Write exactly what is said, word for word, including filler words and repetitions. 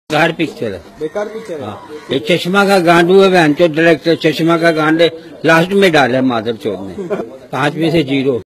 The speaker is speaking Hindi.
बेकार पिक्चर है, बेकार पिक्चर है। हाँ। ये चश्मा का गांडू है, बहन चो डायरेक्टर चश्मा का गांडे लास्ट में डाला है मादर चौथ ने, पांच में से जीरो।